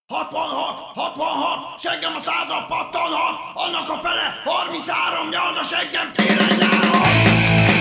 66, 66, seggem a 100-ra pattanhat, annak a fele 33, nyald a seggem télen nyáron.